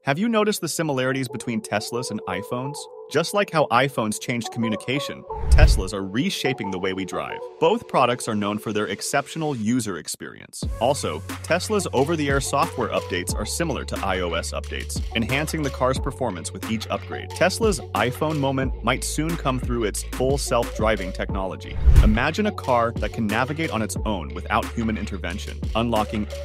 Have you noticed the similarities between Teslas and iPhones? Just like how iPhones changed communication, Teslas are reshaping the way we drive. Both products are known for their exceptional user experience. Also, Tesla's over-the-air software updates are similar to iOS updates, enhancing the car's performance with each upgrade. Tesla's iPhone moment might soon come through its full self-driving technology. Imagine a car that can navigate on its own without human intervention, unlocking